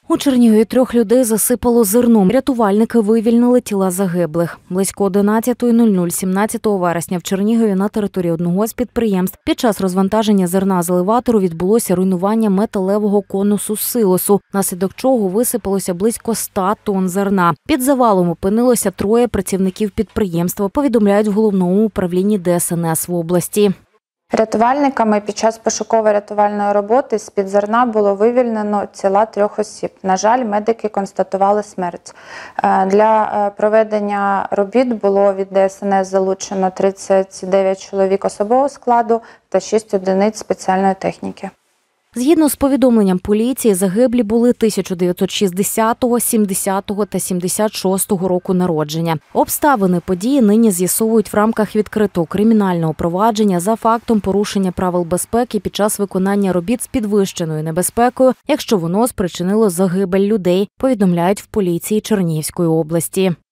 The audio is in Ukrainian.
У Чернігові 3 людей засипало зерном. Рятувальники вивільнили тіла загиблих. Близько 11:00 17 вересня в Чернігові на території одного з підприємств під час розвантаження зерна з елеватору відбулося руйнування металевого конусу силосу, внаслідок чого висипалося близько 100 тонн зерна. Під завалом опинилося 3 працівників підприємства, повідомляють в головному управлінні ДСНС в області. Рятувальниками під час пошуково-рятувальної роботи з-під зерна було вивільнено тіла 3 осіб. На жаль, медики констатували смерть. Для проведення робіт було від ДСНС залучено 39 чоловік особового складу та 6 одиниць спеціальної техніки. Згідно з повідомленням поліції, загиблі були 1960, 70 та 76 року народження. Обставини події нині з'ясовують в рамках відкритого кримінального провадження за фактом порушення правил безпеки під час виконання робіт з підвищеною небезпекою, якщо воно спричинило загибель людей, повідомляють в поліції Чернігівської області.